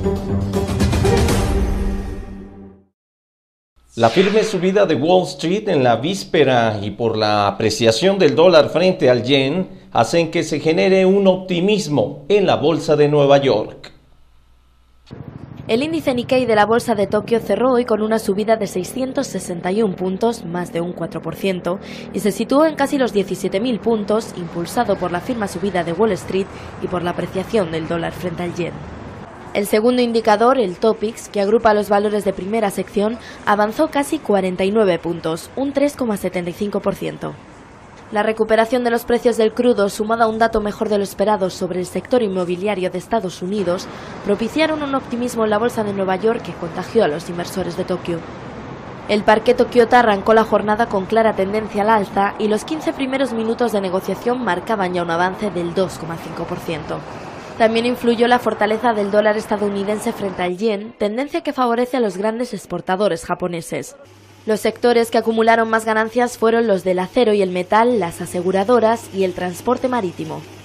La firme subida de Wall Street en la víspera y por la apreciación del dólar frente al yen hacen que se genere un optimismo en la bolsa de Nueva York. El índice Nikkei de la bolsa de Tokio cerró hoy con una subida de 661 puntos, más de un 4%, y se situó en casi los 17.000 puntos, impulsado por la firme subida de Wall Street y por la apreciación del dólar frente al yen. El segundo indicador, el Topix, que agrupa los valores de primera sección, avanzó casi 49 puntos, un 3,75%. La recuperación de los precios del crudo, sumada a un dato mejor de lo esperado sobre el sector inmobiliario de Estados Unidos, propiciaron un optimismo en la bolsa de Nueva York que contagió a los inversores de Tokio. El parque Tokiota arrancó la jornada con clara tendencia al alza y los 15 primeros minutos de negociación marcaban ya un avance del 2,5%. También influyó la fortaleza del dólar estadounidense frente al yen, tendencia que favorece a los grandes exportadores japoneses. Los sectores que acumularon más ganancias fueron los del acero y el metal, las aseguradoras y el transporte marítimo.